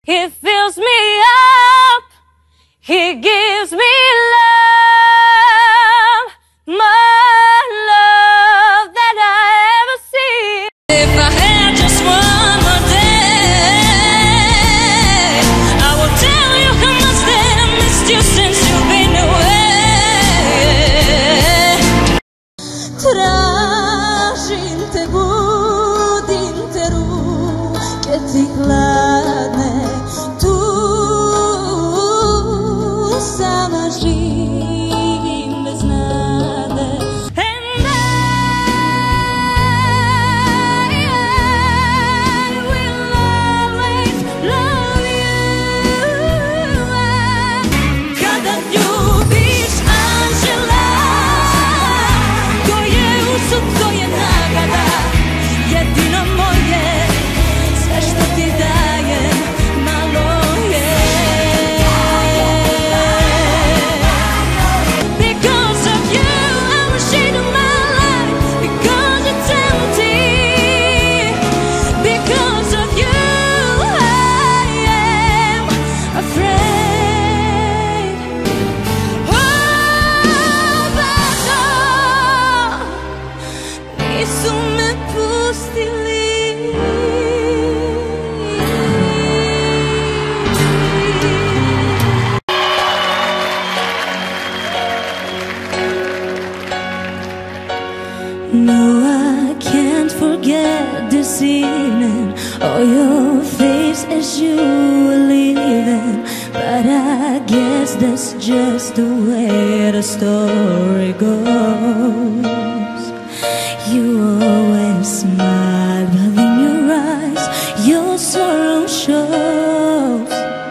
He fills me up, He gives me love, more love than I ever see. If I had just one more day, I will tell you how much that I missed you since you've been away. Tražim te, budim te, ruke ti hladne, tu sama živim bez nade. And I will always love you. Kada ljubiš anđela, to je usud, to je nagrada, jedino moje, sve što ti dajem malo je. Because of you, I'm ashamed of my life, because it's empty. Because of you, I am afraid. Oh, bato, nisu me pustili. No, I can't forget this evening, or your face as you were leaving. But I guess that's just the way the story goes. You always smile, but in your eyes your sorrow shows.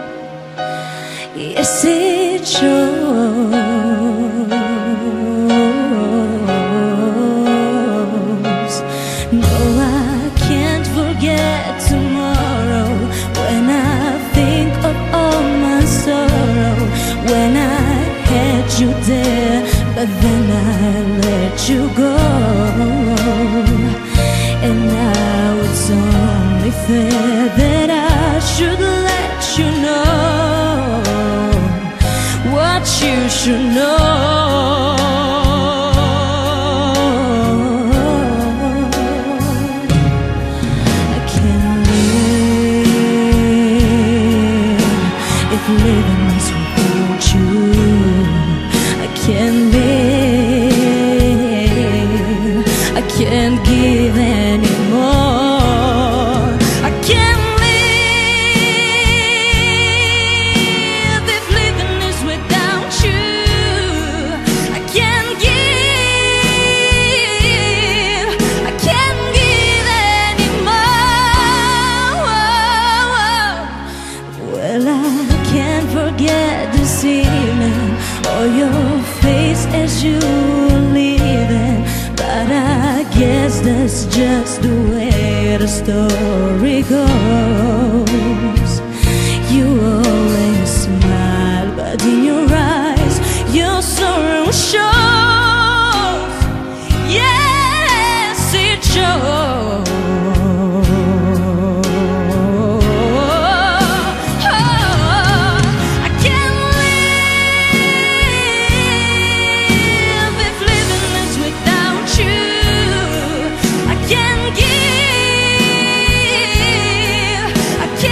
Yes, it shows. No, I can't forget tomorrow when I think of all my sorrow. When I had you there, but then I let you go. And now it's only fair that I should let you know what you should know. I can't live if living is without you. I can't live, I can't give anymore. I can't live if living is without you. I can't give, I can't give anymore. Well, I can't forget this evening, or your face as you were leaving. But I guess that's just the way the story goes. You always smile, but in your eyes your sorrow shows. Yes, it shows. I can't live if living is without you. I can't give, I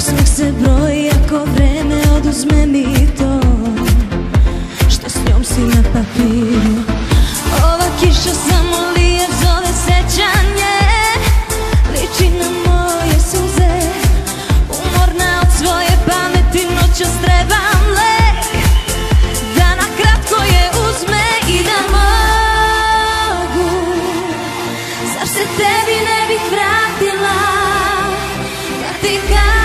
Osmeh se broji ako vreme oduzme mi to što s njom si na papiru. Ova kiša samo lije zove sećanje, liči na moje suze. Umorna od svoje pameti noćas trebam lek da na kratko je uzme i da mogu. Zar se tebi ne bih vratila da ti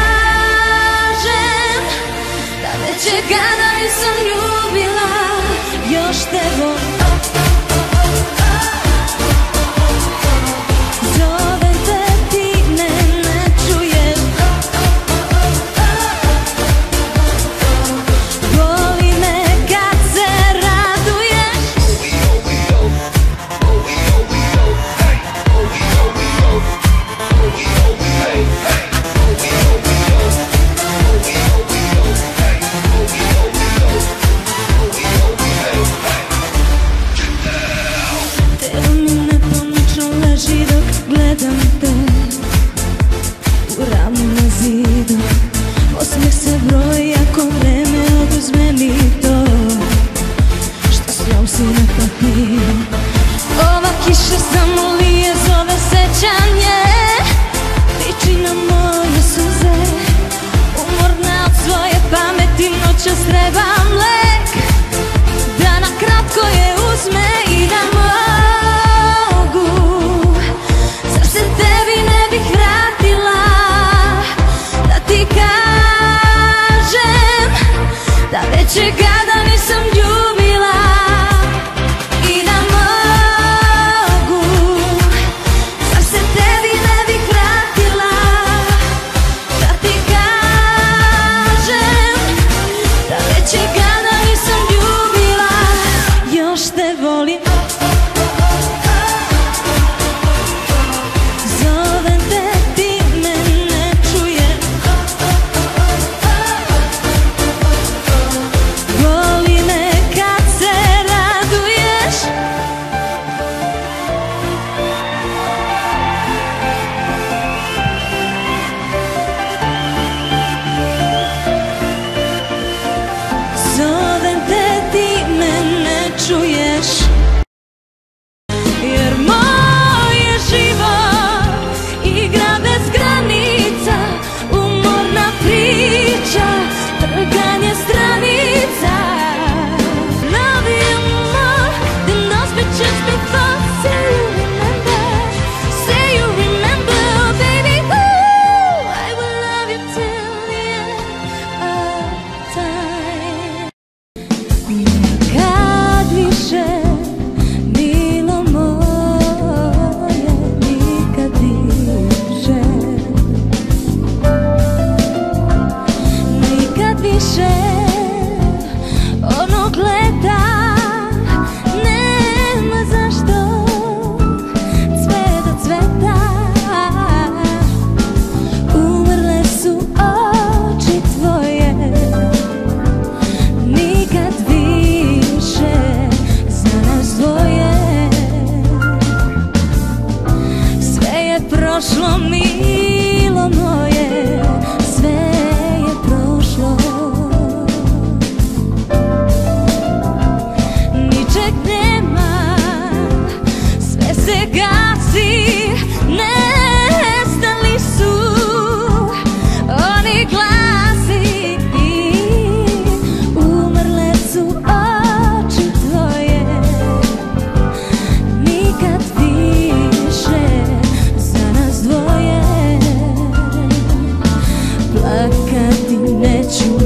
kažem da već je kada nisam ljubila, još te volim. Zovem te, ti me ne čuješ. Boli me kad se raduješ. Telo mi nepomično leži dok gledam te u ramu na zidu. Osmeh se broji ako vreme oduzme mi to što s njom si na papiru. Ova kiša samo lije zove sećanje, liči na moje suze. Umorna od svoje pameti noćas trebam lek da na kratko je uzme i da mogu. Zar se tebi ne bih vratila da ti kažem da već je kada nisam ljubila i da mogu. Zar se tebi ne bih vratila da ti kažem da već je kada nisam ljubila, još te volim. Zovem te, ti me ne čuješ. Boli me kad se raduješ. Zovem te, ti me ne čuješ. Jer moj je život igra bez granica, umorna priča, trganje stranica. Love you more than those pictures before. Say you remember, baby. Ooh, I will love you till the end of time. Kad više, milo moje, nikad više. Nikad više onog leta nema zašto cvet od cveta. Umrle su oči tvoje, nikad više za nas dvoje. Sve je prošlo, milo moje, sve je prošlo. Ničeg nema, sve se gasi, nestali su oni glasi. Umrle su oči tvoje, nikad više za nas dvoje. Plakati neću